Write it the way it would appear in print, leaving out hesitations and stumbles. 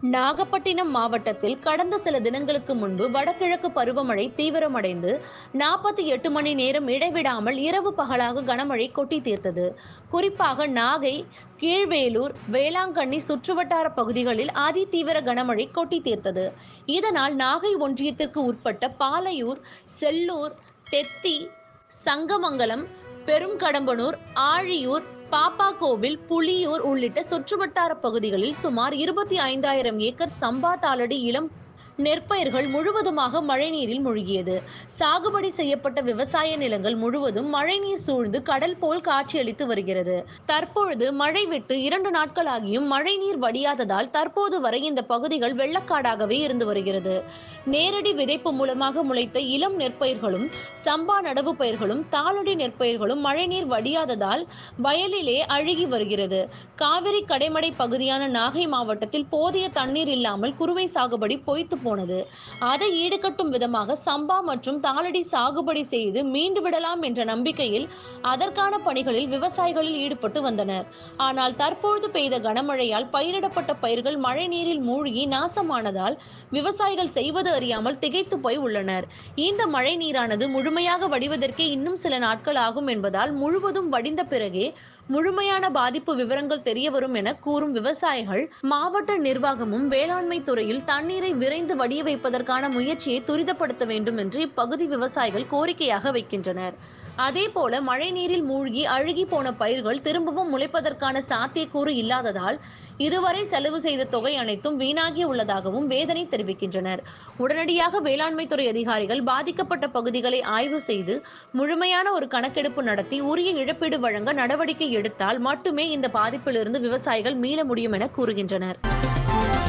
நாகப்பட்டினம் மாவட்டத்தில் கடந்த சில தினங்களுக்கு முன்பு வடகிழக்கு பருவமழை தீவிரமடைந்து 48 மணி நேரம் இடைவிடாமல் இரவு பகலாக கனமழை கொட்டி தீர்த்தது. குறிப்பாக நாகை, கீழ்வேலூர், வேளாங்கண்ணி சுற்றுவட்டார பகுதிகளில் அதிதீவிர கனமழை கொட்டி தீர்த்தது. இதனால் நாகை ஒன்றியத்திற்கு உட்பட்ட பாலையூர், செல்லூர், தெத்தி, சங்கமங்கலம், பெரும்கடம்பனூர், ஆழியூர், பாப்பாக்கோவில், புலியூர் உள்ளிட்ட சுற்றுவட்டார பகுதிகளில் சுமார் 25,000 ஏக்கர் சம்பா தாளடி இளம் நெற்பயிர்கள் முழுவதுமாக மழைநீரில் மூழ்கியது. சாகுபடி செய்யப்பட்ட விவசாய நிலங்கள் முழுவதும் மழைநீர் சூழ்ந்து கடல் போல் காட்சியளித்து வருகிறது. தற்பொழுது மழை விட்டு 2 நாட்களாகியும் மழைநீர் வடியாததால் தற்போது வரை இந்த பகுதிகள் வெள்ளக்காடாகவே இருந்து வருகிறது. நேரடி விதைப்பு மூலமாக முளைத்த இளம் நெற்பயிர்களும், சம்பா நடவு பயிர்களும், தாளடி நெற்பயிர்களும் மழைநீர் வடியாததால் வயலிலே அழுகி வருகிறது. காவிரி கடைமடை பகுதியான நாகை மாவட்டத்தில் போதிய தண்ணீர் இல்லாமல் குறுவை சாகுபடி பொய்த்து போனது. அதை ஈடுகட்டும் விதமாக சம்பா மற்றும் தாளடி சாகுபடி செய்து மீண்டு விடலாம் என்ற நம்பிக்கையில் அதற்கான பணிகளில் விவசாயிகளில் ஈடுபட்டு வந்தனர். ஆனால் தற்பொழுது பெய்த கனமழையால் பயிரிடப்பட்ட பயிர்கள் மழை நீரில் மூழ்கி நாசமானதால் விவசாயிகள் செய்வது அறியாமல் திகைத்து போய் உள்ளனர். இந்த மழை நீரானது முழுமையாக வடிவதற்கே இன்னும் சில நாட்கள் ஆகும் என்பதால் முழுவதும் வடிந்த பிறகே முழுமையான பாதிப்பு விவரங்கள் தெரிய வரும் என கூறும் விவசாயிகள், மாவட்ட நிர்வாகமும் வேளாண்மை துறையில் தண்ணீரை விரைந்து வடிய வைப்பதற்கான முயற்சியை துரிதப்படுத்த வேண்டும் என்று இப்பகுதி விவசாயிகள் கோரிக்கையாக வைக்கின்றனர். அதே போல மழை நீரில் மூழ்கி அழுகி போன பயிர்கள் திரும்பவும் முளைப்பதற்கான சாத்தியக்கூறு இல்லாததால் இதுவரை செலவு செய்த தொகை அனைத்தும் வீணாகி உள்ளதாகவும் வேதனை தெரிவிக்கின்றனர். உடனடியாக வேளாண்மை துறை அதிகாரிகள் பாதிக்கப்பட்ட பகுதிகளை ஆய்வு செய்து முழுமையான ஒரு கணக்கெடுப்பு நடத்தி உரிய இழப்பீடு வழங்க நடவடிக்கை எடுத்தால் மட்டுமே இந்த பாதிப்பிலிருந்து விவசாயிகள் மீள முடியும் என கூறுகின்றனர்.